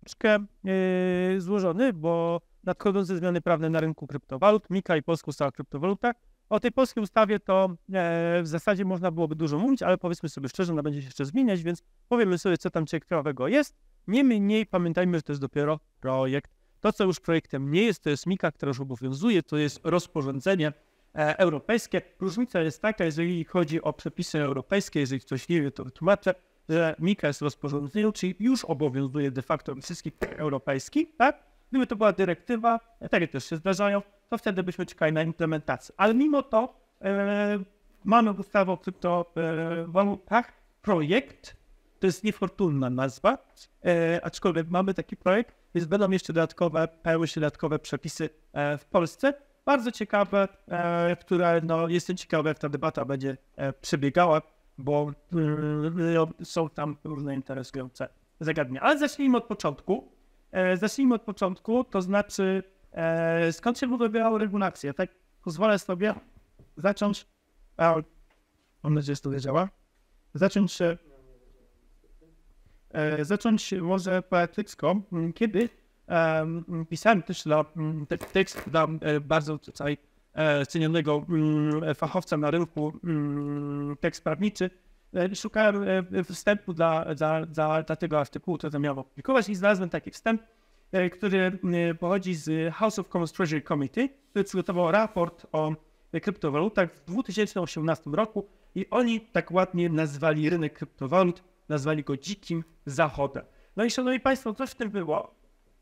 troszeczkę złożony, bo nadchodzące zmiany prawne na rynku kryptowalut, MiCA i polska ustawa o kryptowalutach. O tej polskiej ustawie to w zasadzie można byłoby dużo mówić, ale powiedzmy sobie szczerze, ona będzie się jeszcze zmieniać, więc powiemy sobie, co tam ciekawego jest. Niemniej pamiętajmy, że to jest dopiero projekt. To, co już projektem nie jest, to jest MiCA, która już obowiązuje, to jest rozporządzenie europejskie. Różnica jest taka, jeżeli chodzi o przepisy europejskie, jeżeli ktoś nie wie, to wytłumaczę, że MiCA jest rozporządzeniem, czyli już obowiązuje de facto wszystkich europejskich, tak? Gdyby to była dyrektywa, takie też się zdarzają, to wtedy byśmy czekali na implementację. Ale mimo to mamy ustawę o kryptowalutach, projekt, to jest niefortunna nazwa, aczkolwiek mamy taki projekt, więc będą jeszcze dodatkowe przepisy w Polsce, bardzo ciekawe, które jestem ciekawy, jak ta debata będzie przebiegała, bo są tam różne interesujące zagadnienia. Ale zacznijmy od początku. To znaczy skąd się wybierały regulacje. Tak pozwolę sobie zacząć, mam nadzieję, że to wiedziała, zacząć może poetycko, kiedy pisałem też tekst dla bardzo tutaj cenionego fachowca na rynku, tekst prawniczy. Szukałem wstępu dla tego artykułu, który miałem opublikować i znalazłem taki wstęp, który pochodzi z House of Commons Treasury Committee, który przygotował raport o kryptowalutach w 2018 roku i oni tak ładnie nazwali rynek kryptowalut, nazwali go dzikim zachodem. No i szanowni państwo, coś w tym było.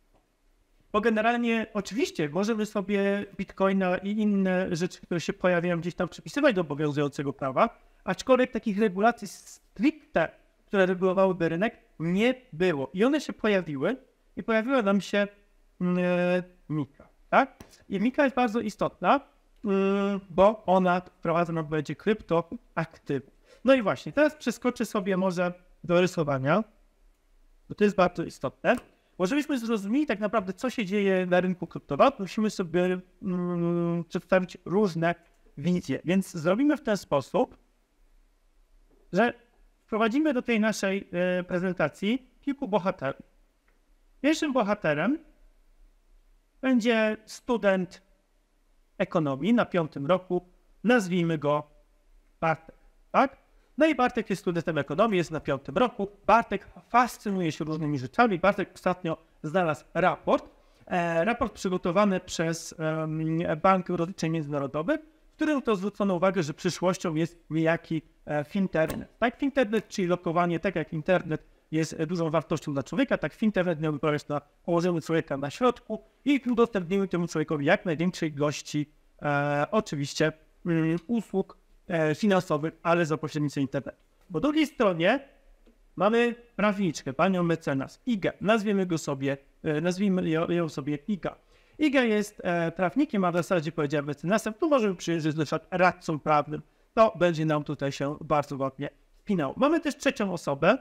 Bo generalnie oczywiście możemy sobie Bitcoina i inne rzeczy, które się pojawiają gdzieś tam przypisywać do obowiązującego prawa, aczkolwiek takich regulacji stricte, które regulowałyby rynek, nie było. I one się pojawiły i pojawiła nam się MiCA, tak? I MiCA jest bardzo istotna, bo ona wprowadza nam będzie kryptoaktywów. No i właśnie, teraz przeskoczę sobie może do rysowania, bo to jest bardzo istotne. Bo żebyśmy zrozumieli tak naprawdę, co się dzieje na rynku kryptowalut, musimy sobie przedstawić różne wizje. Więc zrobimy w ten sposób, że wprowadzimy do tej naszej prezentacji kilku bohaterów. Pierwszym bohaterem będzie student ekonomii na 5. roku, nazwijmy go Bartek, tak? No i Bartek jest studentem ekonomii, jest na 5. roku. Bartek fascynuje się różnymi rzeczami. Bartek ostatnio znalazł raport przygotowany przez Bank Rozliczeń Międzynarodowych, w którym to zwrócono uwagę, że przyszłością jest niejaki finternet. Tak, finternet, czyli lokowanie, tak jak internet jest dużą wartością dla człowieka, tak finternet miałby polegać na położeniu człowieka na środku i udostępnieniu temu człowiekowi jak największej ilości oczywiście usług finansowych, ale za pośrednictwem internetu. Po drugiej stronie mamy prawniczkę, panią mecenas Igę. Nazwijmy ją sobie Iga. Iga jest prawnikiem, a w zasadzie powiedziałem mecenasem. Tu możemy przyjąć, że jest na przykład radcą prawnym. To będzie nam tutaj się bardzo ładnie spinało. Mamy też trzecią osobę.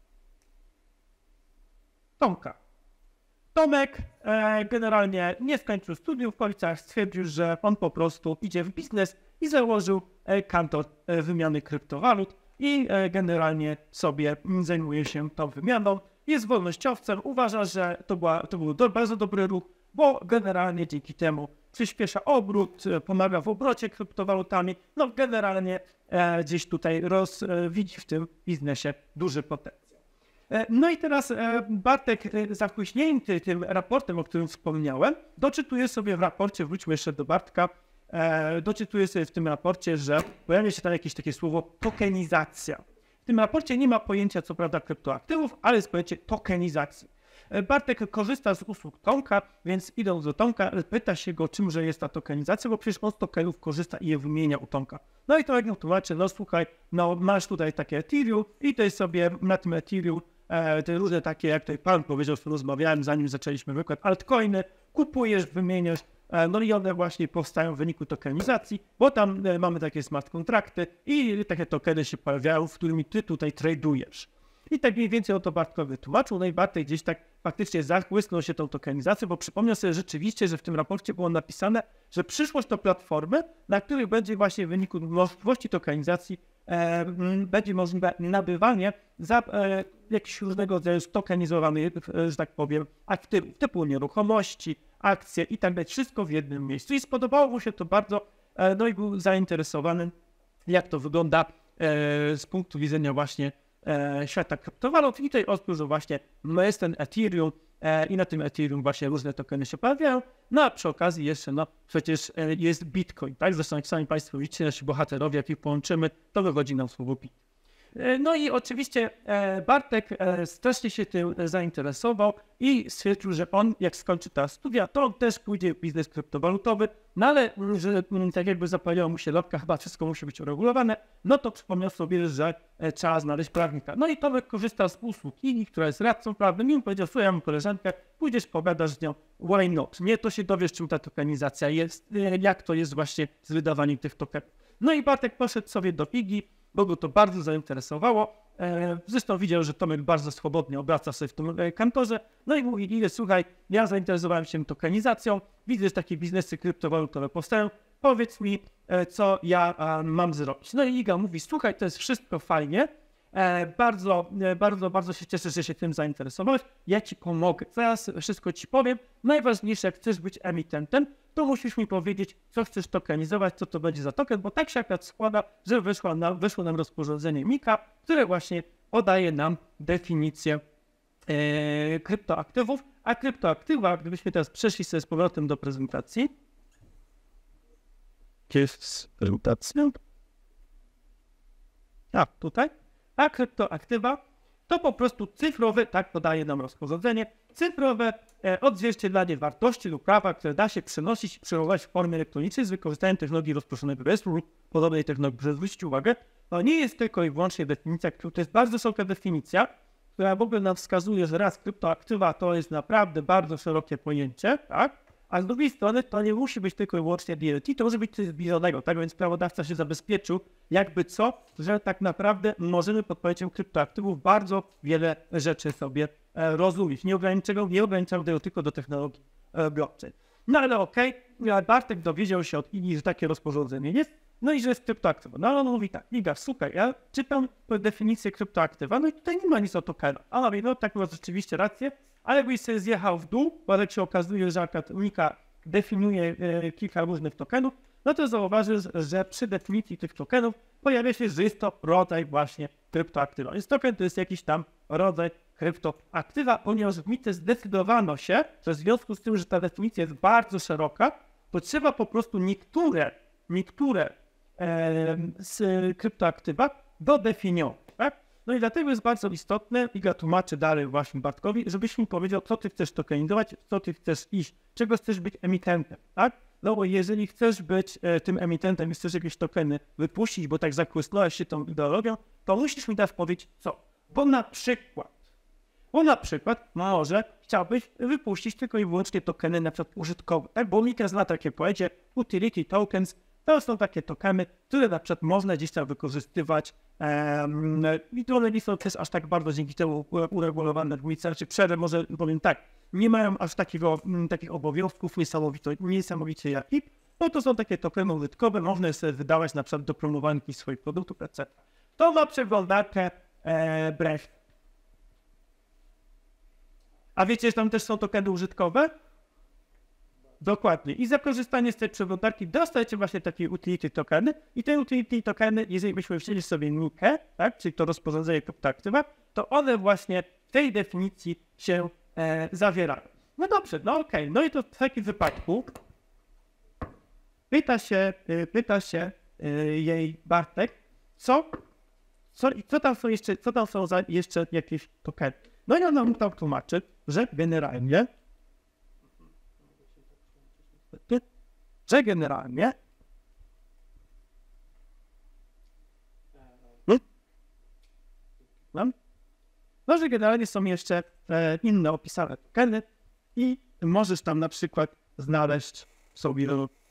Tomka. Tomek generalnie nie skończył studiów w Policach, stwierdził, że on po prostu idzie w biznes i założył kantor wymiany kryptowalut i generalnie sobie zajmuje się tą wymianą. Jest wolnościowcem, uważa, że to był bardzo dobry ruch, bo generalnie dzięki temu przyspiesza obrót, pomaga w obrocie kryptowalutami, no generalnie gdzieś tutaj widzi w tym biznesie duży potencjał. No i teraz Bartek, zachłyśnięty tym raportem, o którym wspomniałem, doczytuje sobie w raporcie, wróćmy jeszcze do Bartka, doczytuje sobie w tym raporcie, że pojawia się tam jakieś takie słowo tokenizacja. W tym raporcie nie ma pojęcia, co prawda, kryptoaktywów, ale jest pojęcie tokenizacji. Bartek korzysta z usług Tomka, więc idąc do Tomka, pyta się go, czymże jest ta tokenizacja, bo przecież on z tokenów korzysta i je wymienia u Tomka. No i Tomek mu tłumaczy, no słuchaj, no masz tutaj takie Ethereum i to jest sobie na tym Ethereum te różne takie, jak tutaj pan powiedział, z którym rozmawiałem, zanim zaczęliśmy wykład, altcoiny, kupujesz, wymieniasz, no i one właśnie powstają w wyniku tokenizacji, bo tam mamy takie smart kontrakty i takie tokeny się pojawiają, w którymi ty tutaj tradujesz. I tak mniej więcej o to Bartkowi tłumaczył, no i Bartek gdzieś tak faktycznie zachłysnął się tą tokenizacją, bo przypomniał sobie rzeczywiście, że w tym raporcie było napisane, że przyszłość to platformy, na których będzie właśnie w wyniku możliwości tokenizacji będzie możliwe nabywanie za jakiś różnego rodzaju stokenizowanych, że tak powiem, aktywów, typu nieruchomości, akcje i tak dalej, wszystko w jednym miejscu. I spodobało mu się to bardzo, no i był zainteresowany, jak to wygląda z punktu widzenia właśnie świata kryptowalut. I tutaj odkrył, że właśnie jest ten Ethereum i na tym Ethereum właśnie różne tokeny się pojawiają. No a przy okazji jeszcze, no przecież jest Bitcoin, tak? Zresztą jak sami Państwo widzicie, nasi bohaterowie, jak ich połączymy, to wychodzi nam słowo Bitcoin. No i oczywiście Bartek strasznie się tym zainteresował i stwierdził, że on jak skończy ta studia, to on też pójdzie w biznes kryptowalutowy, no ale że tak jakby zapaliła mu się lampka, chyba wszystko musi być uregulowane, no to przypomniał sobie, że trzeba znaleźć prawnika. No i Tomek korzystał z usług Igi, która jest radcą prawnym i on powiedział, słuchaj, ja mam koleżankę, pójdziesz, pogadasz z nią, why not? Nie, to się dowiesz, czym ta tokenizacja jest, jak to jest właśnie z wydawaniem tych tokenów. No i Bartek poszedł sobie do Igi, bo go to bardzo zainteresowało. Zresztą widział, że Tomek bardzo swobodnie obraca sobie w tym kantorze. No i mówi, Ile, słuchaj, ja zainteresowałem się tokenizacją, widzę, że takie biznesy kryptowalutowe powstają, powiedz mi, co ja mam zrobić. No i Iga mówi, słuchaj, to jest wszystko fajnie, bardzo się cieszę, że się tym zainteresowałeś, ja ci pomogę, zaraz wszystko ci powiem. Najważniejsze, jak chcesz być emitentem, to musisz mi powiedzieć, co chcesz tokenizować, co to będzie za token, bo tak się akurat składa, że wyszło nam rozporządzenie MiCA, które właśnie podaje nam definicję kryptoaktywów, a kryptoaktywa, gdybyśmy teraz przeszli sobie z powrotem do prezentacji. Jest prezentacja. Tutaj. A kryptoaktywa to po prostu cyfrowe, tak podaje nam rozporządzenie, cyfrowe odzwierciedlanie wartości lub prawa, które da się przenosić i przechowywać w formie elektronicznej z wykorzystaniem technologii rozproszonego rejestru lub podobnej technologii. Zwróćcie uwagę, to nie jest tylko i wyłącznie definicja, to jest bardzo szeroka definicja, która w ogóle nam wskazuje, że raz kryptoaktywa to jest naprawdę bardzo szerokie pojęcie, tak? A z drugiej strony to nie musi być tylko i wyłącznie DLT, to może być coś zbliżonego, tak więc prawodawca się zabezpieczył, jakby co, że tak naprawdę możemy pod pojęciem kryptoaktywów bardzo wiele rzeczy sobie rozumieć. Nie ograniczał tego tylko do technologii blockchain. No ale okej, Bartek dowiedział się od Igi, że takie rozporządzenie jest, no i że jest kryptoaktywa. No ale on mówi tak, Iga, super, ja czytam definicję kryptoaktywa, no i tutaj nie ma nic o tokenach. A on mówi, no tak, masz rzeczywiście rację, ale jakbyś sobie zjechał w dół, bo jak się okazuje, że MiCA definiuje kilka różnych tokenów, no to zauważysz, że przy definicji tych tokenów pojawia się, że jest to rodzaj właśnie kryptoaktywa. Więc token to jest jakiś tam rodzaj kryptoaktywa, ponieważ w MiCA zdecydowano się, że w związku z tym, że ta definicja jest bardzo szeroka, to trzeba po prostu niektóre z kryptoaktywa dodefiniować, tak? No i dlatego jest bardzo istotne, Iga tłumaczy dalej właśnie Bartkowi, żebyś mi powiedział, co ty chcesz tokenizować, co ty chcesz iść, czego chcesz być emitentem, tak? No bo jeżeli chcesz być tym emitentem i chcesz jakieś tokeny wypuścić, bo tak zakłysnąłeś się tą ideologią, to musisz mi teraz powiedzieć co. Bo na przykład może chciałbyś wypuścić tylko i wyłącznie tokeny na przykład użytkowe, tak? Bo MiCA zna takie pojęcie utility tokens, to są takie tokeny, które na przykład można gdzieś tam wykorzystywać i to one nie są też aż tak bardzo dzięki temu uregulowane w MiCA, czy może powiem tak, nie mają aż takich obowiązków niesamowicie jak IP, no to są takie tokeny użytkowe, można je sobie wydawać na przykład do promowania jakichś swoich produktów, etc. To ma przeglądarkę Brave. A wiecie, że tam też są tokeny użytkowe? Dokładnie. I za korzystanie z tej przeglądarki dostajecie właśnie takie utility tokeny i te utility tokeny, jeżeli byśmy wzięli sobie MiCA, tak, czyli to rozporządzenie kryptoaktywa, to one właśnie w tej definicji się zawierają. No dobrze, no okej. No i to w takim wypadku pyta się jej Bartek, co tam są za jeszcze jakieś tokeny. No i ona mu tam tłumaczy, że generalnie że generalnie są jeszcze inne opisane tokeny i możesz tam na przykład znaleźć sobie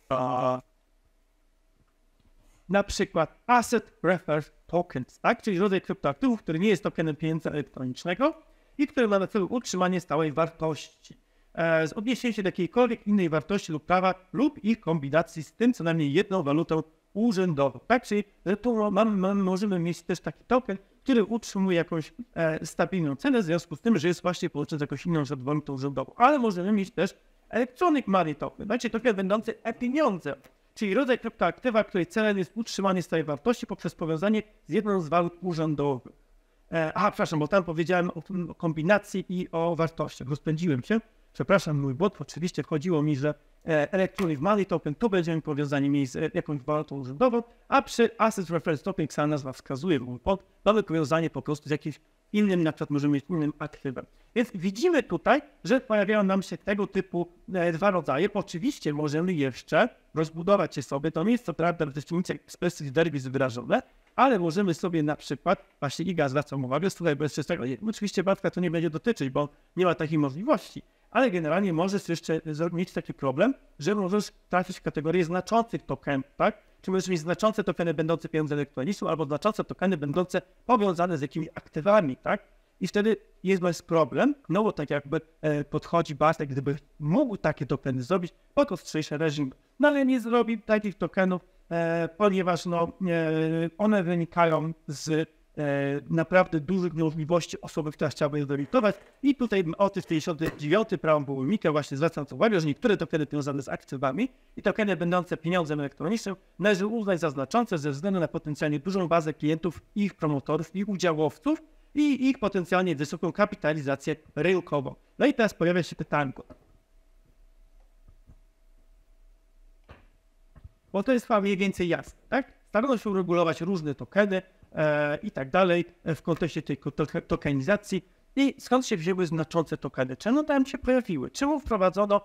na przykład Asset Reference Tokens, tak? Czyli rodzaj kryptoaktywów, który nie jest tokenem pieniądza elektronicznego i który ma na celu utrzymanie stałej wartości. Z odniesieniem się do jakiejkolwiek innej wartości lub prawa lub ich kombinacji z tym co najmniej jedną walutą urzędową. Tak? Czyli tu możemy mieć też taki token, który utrzymuje jakąś stabilną cenę w związku z tym, że jest właśnie połączony z jakąś inną walutą urzędową. Ale możemy mieć też electronic money token, znaczy token będący e-pieniądzem, czyli rodzaj kryptoaktywa, której celem jest utrzymanie stałej wartości poprzez powiązanie z jedną z walut urzędowych. Przepraszam, bo tam powiedziałem o kombinacji i o wartościach. Rozpędziłem się. Przepraszam, mój błąd. Oczywiście chodziło mi, że Electronic Money Token to będziemy powiązani mieć z jakąś walutą urzędową, a przy Asset Reference Token, jak sama nazwa wskazuje, mój błąd, mamy powiązanie po prostu z jakimś innym, na przykład możemy mieć innym aktywem. Więc widzimy tutaj, że pojawiają nam się tego typu dwa rodzaje. Oczywiście możemy jeszcze rozbudować je sobie. To nie jest co prawda w definicji expressis verbis wyrażone, ale możemy sobie na przykład, właśnie Iga zwracam uwagę, słuchaj, bo jeszcze z tego, oczywiście Bartka to nie będzie dotyczyć, bo nie ma takiej możliwości, ale generalnie możesz jeszcze mieć taki problem, że możesz trafić w kategorię znaczących tokenów, tak? Czy możesz mieć znaczące tokeny będące pieniądzem elektronicznym albo znaczące tokeny będące powiązane z jakimiś aktywami, tak? I wtedy jest problem, no bo tak jakby podchodzi Bartek, gdyby mógł takie tokeny zrobić, pod ostrzejszy reżim, no ale nie zrobi takich tokenów, ponieważ one wynikają z naprawdę dużych możliwości osoby, która chciałaby je zrealizować. I tutaj o tym 59 preambuły MiCA właśnie zwracam uwagę, że niektóre tokeny powiązane z aktywami i tokeny będące pieniądzem elektronicznym należy uznać za znaczące ze względu na potencjalnie dużą bazę klientów, ich promotorów i udziałowców i ich potencjalnie wysoką kapitalizację rynkową. No i teraz pojawia się pytanko. Bo to jest chyba mniej więcej jasne, tak? Starano się uregulować różne tokeny i tak dalej w kontekście tej tokenizacji. I skąd się wzięły znaczące tokeny? Czemu tam się pojawiły? Czemu wprowadzono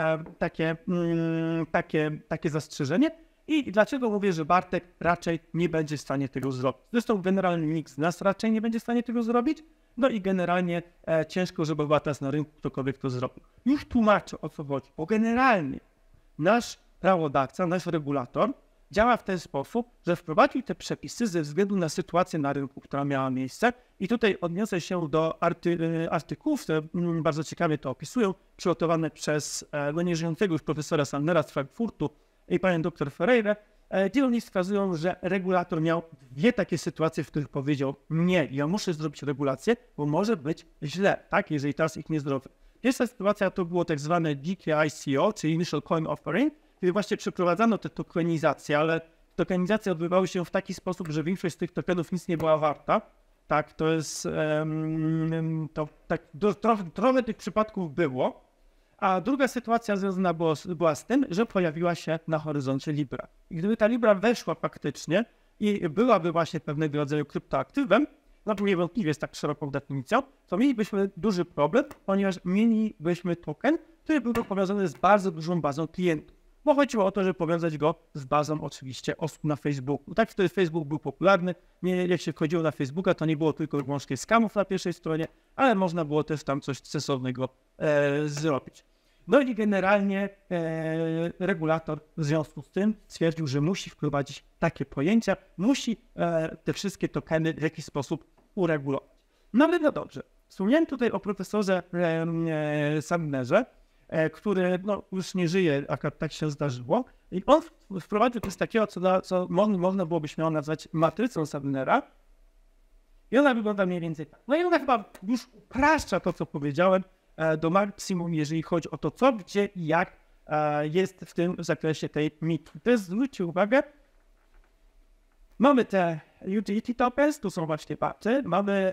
takie zastrzeżenie? I dlaczego mówię, że Bartek raczej nie będzie w stanie tego zrobić? Zresztą generalnie nikt z nas raczej nie będzie w stanie tego zrobić. No i generalnie ciężko, żeby była teraz na rynku ktokolwiek to zrobił. Już tłumaczę, o co chodzi, bo generalnie nasz prawodawca, nasz regulator działa w ten sposób, że wprowadził te przepisy ze względu na sytuację na rynku, która miała miejsce. I tutaj odniosę się do artykułów, które bardzo ciekawie to opisują, przygotowane przez nieżyjącego już profesora Sandera z Frankfurtu i panią dr Ferreira, gdzie oni wskazują, że regulator miał dwie takie sytuacje, w których powiedział: nie, ja muszę zrobić regulację, bo może być źle, tak, jeżeli teraz ich nie zrobię. Pierwsza sytuacja to było tak zwane DKICO, czyli Initial Coin Offering, kiedy właśnie przeprowadzano tę tokenizację, ale tokenizacje odbywały się w taki sposób, że większość z tych tokenów nic nie była warta. Tak, to jest, trochę tych przypadków było. A druga sytuacja związana była z tym, że pojawiła się na horyzoncie Libra. I gdyby ta Libra weszła faktycznie i byłaby właśnie pewnego rodzaju kryptoaktywem, no to niewątpliwie jest tak szeroką definicją, to mielibyśmy duży problem, ponieważ mielibyśmy token, który byłby powiązany z bardzo dużą bazą klientów. Bo chodziło o to, żeby powiązać go z bazą oczywiście osób na Facebooku. Tak, wtedy Facebook był popularny. Jak się wchodziło na Facebooka, to nie było tylko i wyłącznie skamów na pierwszej stronie, ale można było też tam coś sensownego zrobić. No i generalnie regulator w związku z tym stwierdził, że musi wprowadzić takie pojęcia, musi te wszystkie tokeny w jakiś sposób uregulować. No ale no dobrze, wspomniałem tutaj o profesorze Sandnerze, który już nie żyje, akurat tak się zdarzyło. I on wprowadził coś takiego, co można byłoby śmiało nazwać matrycą Sandnera. I ona wygląda mniej więcej tak. No i ona chyba już upraszcza to, co powiedziałem, do maksimum, jeżeli chodzi o to, co, gdzie i jak jest w tym zakresie tej mitki. To jest, zwróćcie uwagę, mamy te utility tokens, tu są właśnie party, mamy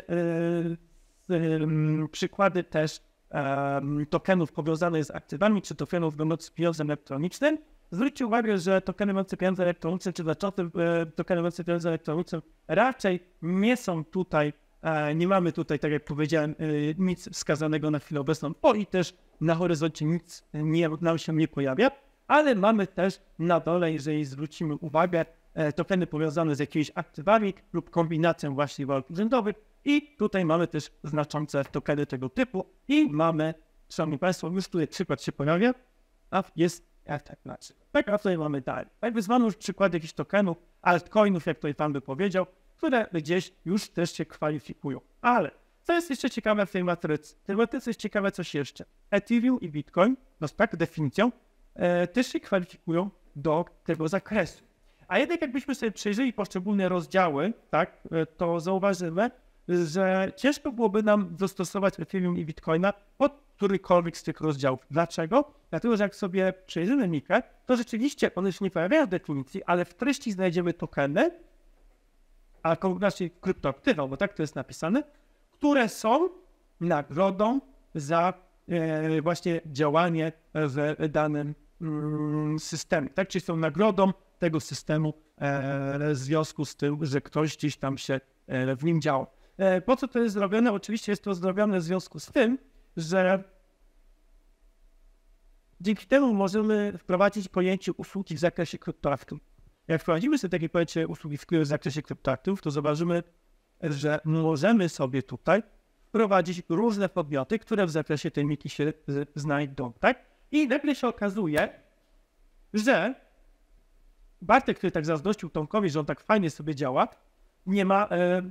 przykłady też tokenów powiązanych z aktywami, czy tokenów będących pieniądzem elektronicznym. Zwróćcie uwagę, że tokeny będące pieniądzem elektronicznym, czy znaczące tokeny będące pieniądzem elektronicznym raczej nie są tutaj, nie mamy tutaj, tak jak powiedziałem, nic wskazanego na chwilę obecną, bo i też na horyzoncie nic nam się nie pojawia, ale mamy też na dole, jeżeli zwrócimy uwagę, tokeny powiązane z jakimiś aktywami lub kombinacją właśnie walut urzędowych i tutaj mamy też znaczące tokeny tego typu i mamy, szanowni państwo, już tutaj przykład się pojawia, a jest tak na przykład. Tak, a tutaj mamy dalej. Tak, wyzwano już przykład jakichś tokenów, altcoinów, jak tutaj pan by powiedział, które gdzieś już też się kwalifikują. Ale co jest jeszcze ciekawe w tej matrycy? W tej matrycy jest ciekawe coś jeszcze. Ethereum i Bitcoin, no tak definicją, też się kwalifikują do tego zakresu. A jednak jakbyśmy sobie przejrzeli poszczególne rozdziały, tak, to zauważymy, że ciężko byłoby nam dostosować Ethereum i Bitcoina pod którykolwiek z tych rozdziałów. Dlaczego? Dlatego, że jak sobie przejrzymy Mikę, to rzeczywiście one się nie pojawiają w definicji, ale w treści znajdziemy tokeny, a raczej kryptoaktywa, bo tak to jest napisane, które są nagrodą za właśnie działanie w danym systemie. Tak? Czyli są nagrodą tego systemu w związku z tym, że ktoś gdzieś tam się w nim działał. Po co to jest zrobione? Oczywiście jest to zrobione w związku z tym, że dzięki temu możemy wprowadzić pojęcie usługi w zakresie kryptoaktywów. Jak wprowadzimy sobie takie pojęcie usługi w zakresie kryptoaktywów, to zobaczymy, że możemy sobie tutaj wprowadzić różne podmioty, które w zakresie tej miki się znajdą, tak? I nagle się okazuje, że Bartek, który tak zazdrościł Tomkowi, że on tak fajnie sobie działa, nie ma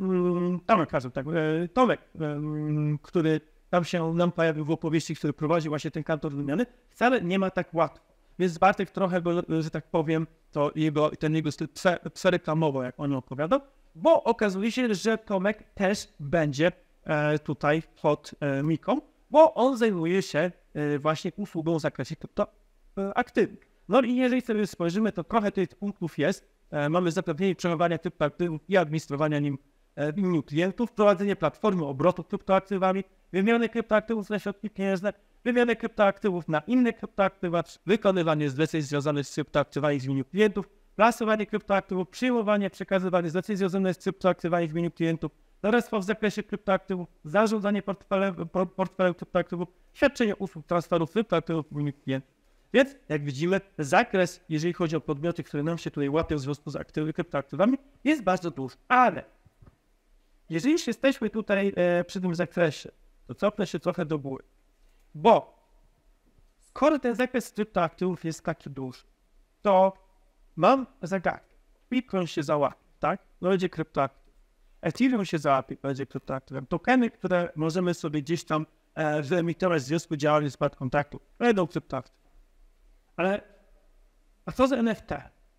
Tomek, który tam się nam pojawił w opowieści, który prowadził właśnie ten kantor wymiany, wcale nie ma tak łatwo. Więc Bartek trochę go, że tak powiem, to ten jego styl przereklamował, jak on opowiadał, bo okazuje się, że Tomek też będzie tutaj pod Miką, bo on zajmuje się właśnie usługą w zakresie kryptoaktywów. No i jeżeli sobie spojrzymy, to trochę tych punktów jest. Mamy zapewnienie przechowywania kryptoaktywów i administrowania nim klientów, wprowadzenie platformy obrotu kryptoaktywami, wymianę kryptoaktywów na środki pieniężne, wymianę kryptoaktywów na inne kryptoaktywa, wykonywanie zleceń związanych z kryptoaktywami w imieniu klientów, plasowanie kryptoaktywów, przyjmowanie, przekazywanie zleceń związanych z kryptoaktywami w imieniu klientów, doradztwo w zakresie kryptoaktywów, zarządzanie portfelem kryptoaktywów, świadczenie usług transferów kryptoaktywów w imieniu klientów. Więc, jak widzimy, zakres, jeżeli chodzi o podmioty, które nam się tutaj łapią w związku z kryptoaktywami, jest bardzo duży. Ale jeżeli już jesteśmy tutaj przy tym zakresie, to cofnę się trochę do góry. Bo skoro ten zakres kryptoaktywów jest taki duży, to mam zagadkę. Bitcoin się załapie, tak? No będzie kryptoaktyw. Ethereum się załapie, będzie kryptoaktywem. Tokeny, które możemy sobie gdzieś tam wyemitować w związku z działaniem smart kontraktu, będą kryptoaktywem. Ale a co z NFT?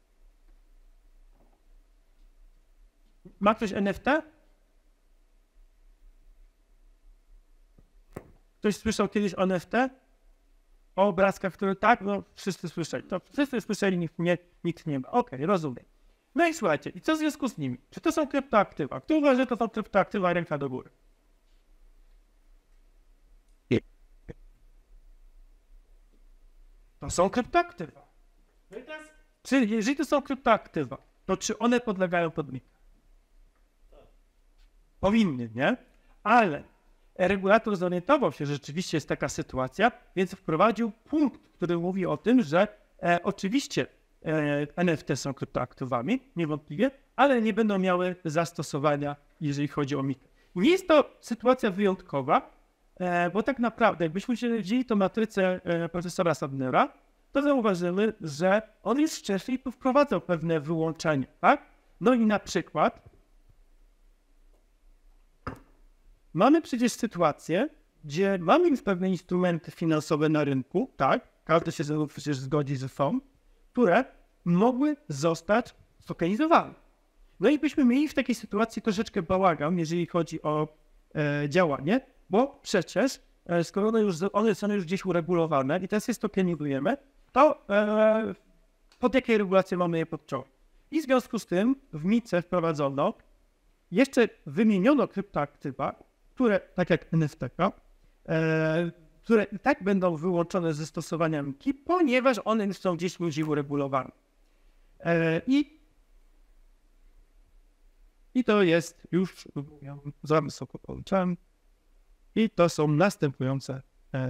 Ma ktoś NFT? Ktoś słyszał kiedyś o NFT? O obrazkach, które tak? No wszyscy słyszeli. To wszyscy słyszeli, nikt nie ma. Okej, rozumiem. No i słuchajcie, i co w związku z nimi? Czy to są kryptoaktywa? Kto uważa, że to są kryptoaktywa? Ręka do góry. To są kryptoaktywa. No i teraz, jeżeli to są kryptoaktywa, to czy one podlegają pod MiFID? Powinny, nie? Ale regulator zorientował się, że rzeczywiście jest taka sytuacja, więc wprowadził punkt, który mówi o tym, że oczywiście NFT są kryptoaktywami, niewątpliwie, ale nie będą miały zastosowania, jeżeli chodzi o MiFID. Nie jest to sytuacja wyjątkowa, bo tak naprawdę, jakbyśmy się wzięli tą matrycę profesora Sadnera, to zauważymy, że on już wcześniej wprowadzał pewne wyłączenia, tak? No i na przykład mamy przecież sytuację, gdzie mamy już pewne instrumenty finansowe na rynku, tak? Każdy się przecież zgodzi, że są, które mogły zostać stokenizowane. No i byśmy mieli w takiej sytuacji troszeczkę bałagan, jeżeli chodzi o działanie, bo przecież skoro one są już gdzieś uregulowane i teraz je stokenizujemy, to pod jakiej regulacji mamy je podciągnąć? I w związku z tym w MiCE wprowadzono, jeszcze wymieniono kryptoaktywa, które, tak jak NFT, które i tak będą wyłączone ze stosowania MiCI, ponieważ one już są gdzieś niżej uregulowane. I to jest już, za wysoko policzałem, i to są następujące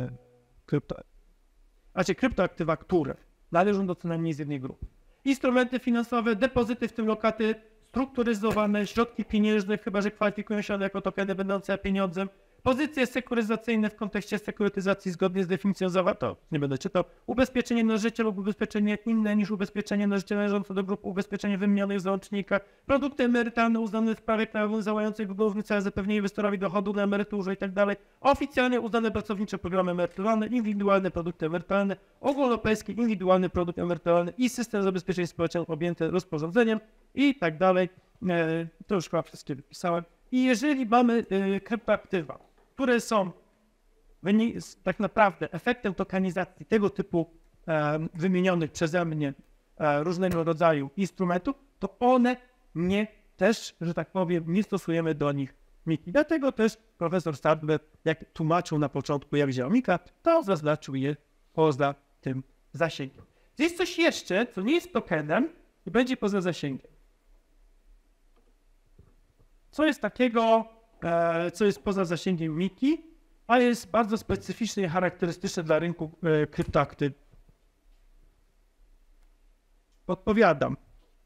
kryptoaktywa, które należą do co najmniej z jednej grupy. Instrumenty finansowe, depozyty, w tym lokaty strukturyzowane, środki pieniężne, chyba że kwalifikują się one jako tokeny będące pieniądzem, Pozycje sekuryzacyjne w kontekście sekurytyzacji zgodnie z definicją zawartą, nie będę czytał, ubezpieczenie na życie lub ubezpieczenie inne niż ubezpieczenie na życie należące do grupy ubezpieczenia wymienionych w załącznikach, produkty emerytalne uznane w prawie krajowym działających w główny cel zapewnienie inwestorowi dochodu na emeryturze itd., oficjalnie uznane pracownicze programy emerytalne, indywidualne produkty emerytalne, ogólnopolski indywidualny produkt emerytalny i system zabezpieczeń społecznych objęty rozporządzeniem i tak dalej. To już chyba wszystkie wypisałem. I jeżeli mamy kryptoaktywa, które są tak naprawdę efektem tokenizacji tego typu wymienionych przeze mnie różnego rodzaju instrumentów, to one też, że tak powiem, nie stosujemy do nich MiCA. Dlatego też profesor Stadler, jak tłumaczył na początku, jak działa MiCA, to zaznaczył je poza tym zasięgiem. Jest coś jeszcze, co nie jest tokenem i będzie poza zasięgiem. Co jest takiego, co jest poza zasięgiem MiCA, a jest bardzo specyficzne i charakterystyczne dla rynku kryptoaktywów? Podpowiadam.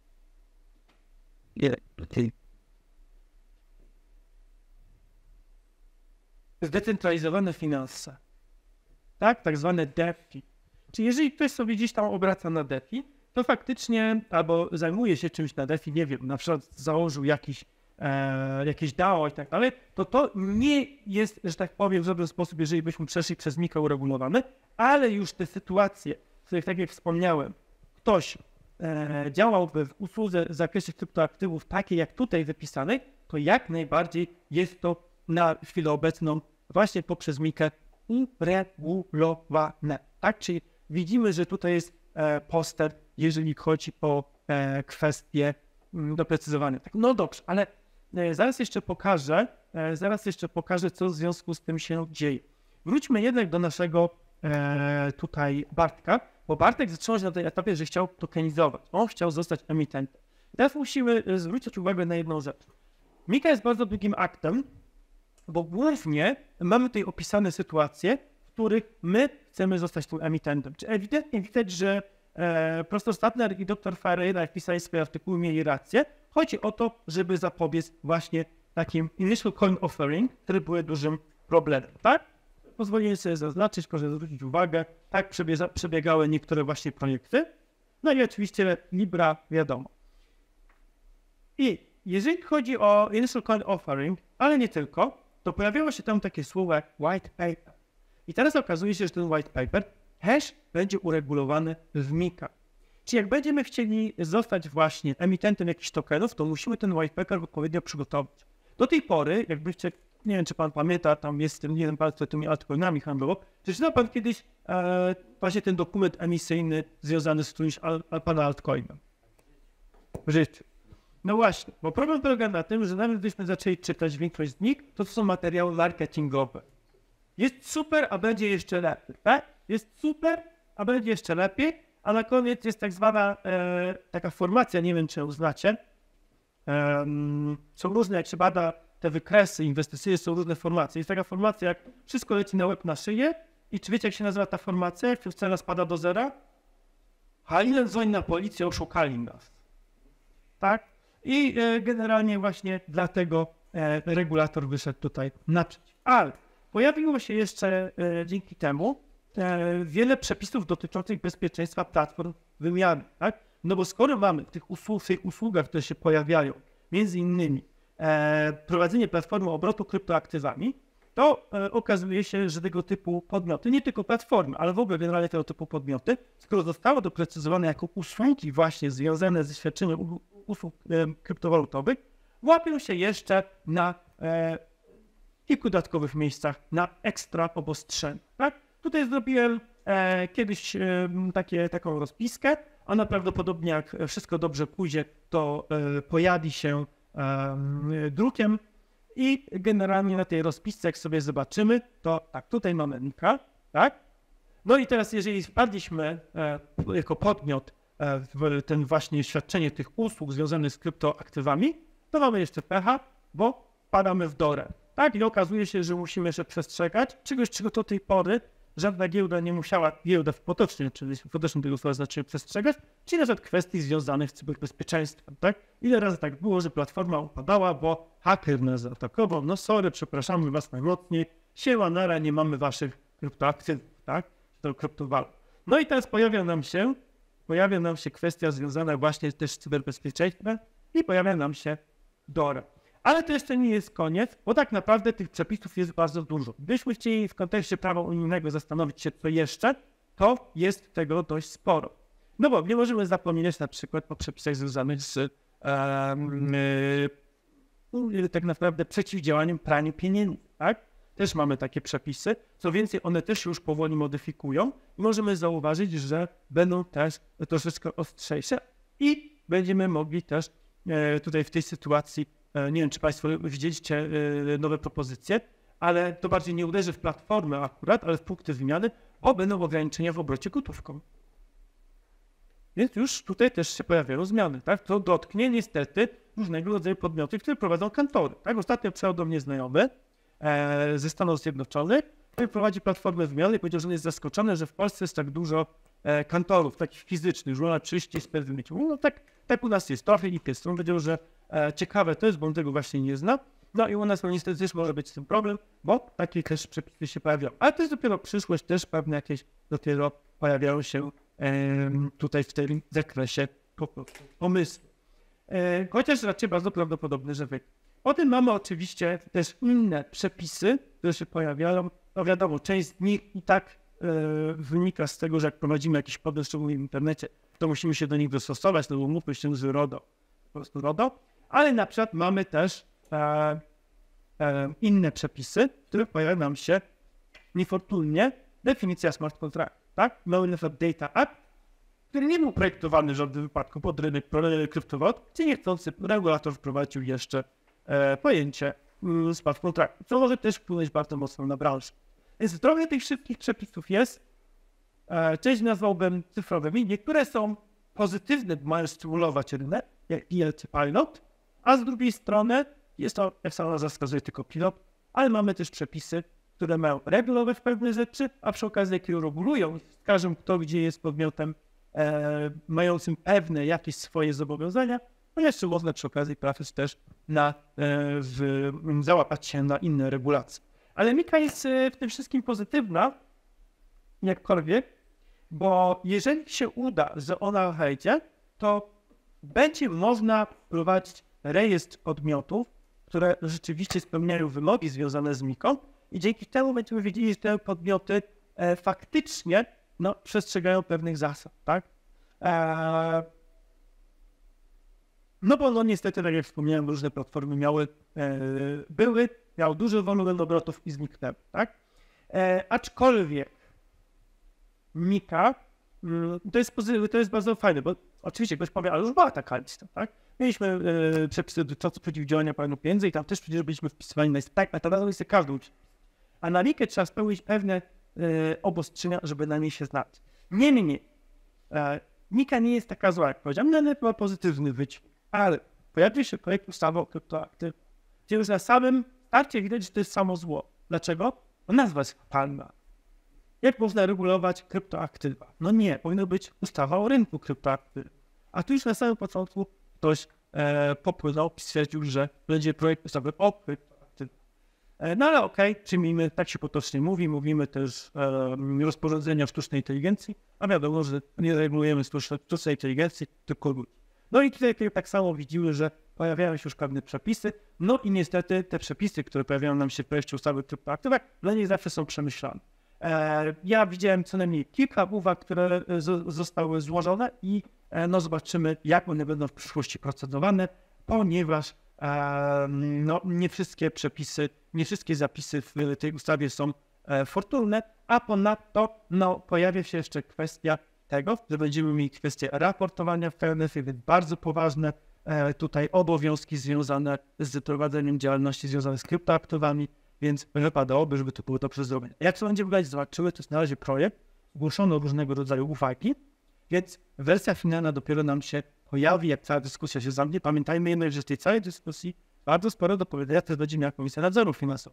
Zdecentralizowane finanse. Tak zwane DeFi. Czyli jeżeli ktoś sobie gdzieś tam obraca na DeFi, to faktycznie albo zajmuje się czymś na DeFi, nie wiem, na przykład założył jakieś DAO i tak dalej, to nie jest, że tak powiem, w żaden sposób, jeżeli byśmy przeszli przez MiCA uregulowane, ale już te sytuacje, w których, tak jak wspomniałem, ktoś działałby w usłudze w zakresie kryptoaktywów takiej jak tutaj wypisanej, to jak najbardziej jest to na chwilę obecną właśnie poprzez MiCA uregulowane. Tak? Czyli widzimy, że tutaj jest poster, jeżeli chodzi o kwestie doprecyzowania. Tak, no dobrze, ale zaraz jeszcze pokażę, co w związku z tym się dzieje. Wróćmy jednak do naszego tutaj Bartka, bo Bartek zaczął się na tej etapie, że chciał tokenizować. On chciał zostać emitentem. Teraz musimy zwrócić uwagę na jedną rzecz. MiCA jest bardzo długim aktem, bo głównie mamy tutaj opisane sytuacje, w których my chcemy zostać tym emitentem. Czy ewidentnie widać, że profesor Stadler i dr Ferreira, jak pisali swoje artykuły, mieli rację. Chodzi o to, żeby zapobiec właśnie takim initial coin offering, które były dużym problemem, tak? Pozwolę sobie zaznaczyć, proszę zwrócić uwagę, tak przebiegały niektóre właśnie projekty. No i oczywiście Libra, wiadomo. I jeżeli chodzi o initial coin offering, ale nie tylko, to pojawiało się tam takie słowo jak white paper. I teraz okazuje się, że ten white paper hash będzie uregulowany w MiCA. Czyli jak będziemy chcieli zostać właśnie emitentem jakichś tokenów, to musimy ten white paper odpowiednio przygotować. Do tej pory, jakbyście, nie wiem czy pan pamięta, tam jest ten jeden pan, który tymi altcoinami handlował, czy czytał pan kiedyś właśnie ten dokument emisyjny związany z którymś pana altcoinem? W życiu. No właśnie, bo problem polega na tym, że nawet gdybyśmy zaczęli czytać większość z nich, to są materiały marketingowe. Jest super, a będzie jeszcze lepiej, tak? Jest super, a będzie jeszcze lepiej, a na koniec jest tak zwana taka formacja, nie wiem czy ją znacie. Są różne, jak się bada te wykresy inwestycyjne, są różne formacje. Jest taka formacja, jak wszystko leci na łeb, na szyję. I czy wiecie, jak się nazywa ta formacja, jak cena spada do zera? Halil dzwoni na policję, oszukali nas. Tak? I generalnie właśnie dlatego regulator wyszedł tutaj naprzeciw. Ale pojawiło się jeszcze dzięki temu wiele przepisów dotyczących bezpieczeństwa platform wymiany. Tak? No bo skoro mamy w tych usługach, które się pojawiają, między innymi prowadzenie platformy obrotu kryptoaktywami, to okazuje się, że tego typu podmioty, nie tylko platformy, ale w ogóle generalnie tego typu podmioty, skoro zostało doprecyzowane jako usługi właśnie związane ze świadczeniem usług kryptowalutowych, łapią się jeszcze na kilku dodatkowych miejscach na ekstra obostrzenia. Tak? Tutaj zrobiłem kiedyś taką rozpiskę. Ona prawdopodobnie, jak wszystko dobrze pójdzie, to pojawi się drukiem i generalnie na tej rozpisce, jak sobie zobaczymy, to tak, tutaj mamy MiCA, tak? No i teraz, jeżeli wpadliśmy jako podmiot w ten właśnie świadczenie tych usług związanych z kryptoaktywami, to mamy jeszcze pecha, bo wpadamy w dorę. Tak? I okazuje się, że musimy jeszcze przestrzegać czegoś, czego do tej pory żadna giełda nie musiała, giełda potocznie, czyli w potocznym tego słowa znaczy przestrzegać, czyli na przykład kwestii związanych z cyberbezpieczeństwem, tak? Ile razy tak było, że platforma upadała, bo haker nas zaatakował, no sorry, przepraszamy was najmocniej, siema nara, nie mamy waszych kryptoaktywów, tak? To kryptowalut. No i teraz pojawia nam się kwestia związana właśnie też z cyberbezpieczeństwem i pojawia nam się DORA. Ale to jeszcze nie jest koniec, bo tak naprawdę tych przepisów jest bardzo dużo. Gdybyśmy chcieli w kontekście prawa unijnego zastanowić się, co jeszcze, to jest tego dość sporo. No bo nie możemy zapominać na przykład o przepisach związanych z tak naprawdę przeciwdziałaniem praniu pieniędzy, tak? Też mamy takie przepisy. Co więcej, one też się już powoli modyfikują i możemy zauważyć, że będą też troszeczkę ostrzejsze i będziemy mogli też tutaj w tej sytuacji, nie wiem, czy Państwo widzieliście nowe propozycje, ale to bardziej nie uderzy w platformę akurat, ale w punkty wymiany, będą ograniczenia w obrocie gotówką. Więc już tutaj też się pojawiają zmiany, tak? To dotknie niestety różnego rodzaju podmioty, które prowadzą kantory. Tak? Ostatnio przyjechał do mnie znajomy ze Stanów Zjednoczonych, który prowadzi platformę wymiany i powiedział, że on jest zaskoczony, że w Polsce jest tak dużo kantorów, takich fizycznych, że ona 30 z pewnym. No tak u nas jest, trochę ich jest. On powiedział, że ciekawe to jest, bo on tego właśnie nie zna. No i u nas niestety też może być z tym problem, bo takie też przepisy się pojawiają. Ale to jest dopiero przyszłość, też pewne jakieś dopiero pojawiają się tutaj w tym zakresie pomysłu. Chociaż raczej bardzo prawdopodobne, że Potem mamy oczywiście też inne przepisy, które się pojawiają. No wiadomo, część z nich i tak wynika z tego, że jak prowadzimy jakiś problem, szczególnie w internecie, to musimy się do nich dostosować, no bo mówmy się z RODO, po prostu RODO. Ale na przykład mamy też inne przepisy, w których pojawia nam się niefortunnie definicja smart contract, tak? Mamy na przykład Data Act, który nie był projektowany w żadnym wypadku pod rynek kryptowalut, gdzie niechcący regulator wprowadził jeszcze pojęcie smart contract, co może też wpłynąć bardzo mocno na branżę. Więc trochę tych wszystkich przepisów jest, część nazwałbym cyfrowymi, niektóre są pozytywne, bo mają stymulować rynek, jak PLC Pilot, a z drugiej strony jest to, jak sama nazwa wskazuje, tylko pilot, ale mamy też przepisy, które mają regulować pewne rzeczy, a przy okazji jakie regulują, wskażą kto gdzie jest podmiotem mającym pewne jakieś swoje zobowiązania, no jeszcze można przy okazji trafić też na załapać się na inne regulacje. Ale Mika jest w tym wszystkim pozytywna, jakkolwiek, bo jeżeli się uda, że ona wejdzie, to będzie można wprowadzić rejestr podmiotów, które rzeczywiście spełniają wymogi związane z Miką i dzięki temu będziemy wiedzieli, że te podmioty faktycznie przestrzegają pewnych zasad, tak? No bo niestety, tak jak wspomniałem, różne platformy miały duży wolumen obrotów i zniknęły, tak? Aczkolwiek Mika, to jest bardzo fajne, bo oczywiście ktoś powie, ale już była taka lista, tak? Mieliśmy przepisy dotyczące przeciwdziałania praniu pieniędzy i tam też przecież byliśmy wpisywani na listę, tak, na listę każdą. A na Mikę trzeba spełnić pewne obostrzenia, żeby na niej się znać. Niemniej, Mika nie jest taka zła, jak powiedziałem, ale ma pozytywny wydźwięk, ale pojawił się projekt ustawy o kryptoaktywach, gdzie już na samym starcie widać, że to jest samo zło. Dlaczego? Bo nazwa jest palma. Jak można regulować kryptoaktywa? No nie, powinno być ustawa o rynku kryptoaktywów. A tu już na samym początku ktoś popłynął i stwierdził, że będzie projekt ustawy o kryptoaktywach. No ale okej, przyjmijmy, tak się potocznie mówi, mówimy też rozporządzenia sztucznej inteligencji, a wiadomo, że nie regulujemy sztucznej inteligencji, tylko ludzi. No i tutaj tak samo widzimy, że pojawiają się już pewne przepisy, no i niestety te przepisy, które pojawiają nam się w projekcie ustawy o kryptoaktywach, dla niej zawsze są przemyślane. Ja widziałem co najmniej kilka uwag, które zostały złożone i zobaczymy, jak one będą w przyszłości procedowane, ponieważ nie wszystkie przepisy, nie wszystkie zapisy w tej ustawie są fortunne, a ponadto pojawia się jeszcze kwestia tego, że będziemy mieli kwestię raportowania w KNF-ie, więc bardzo poważne tutaj obowiązki związane z prowadzeniem działalności związanych z kryptoaktywami, więc wypadałoby, żeby to było dobrze zrobione. Jak to będzie wyglądać, zobaczymy, to jest na razie projekt, zgłoszono różnego rodzaju uwagi, więc wersja finalna dopiero nam się pojawi, jak cała dyskusja się zamknie. Pamiętajmy jednak, że w tej całej dyskusji bardzo sporo do powiedzenia też będzie miała Komisja Nadzoru Finansowego.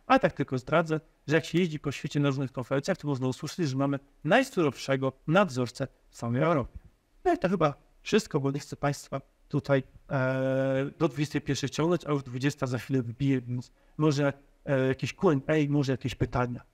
A tak tylko zdradzę, że jak się jeździ po świecie na różnych konferencjach, to można usłyszeć, że mamy najsurowszego nadzorcę w całej Europie. No i to chyba wszystko, bo nie chcę Państwa tutaj do 21 ciągnąć, a już 20 za chwilę wybije, więc może jakieś Q&A, może jakieś pytania.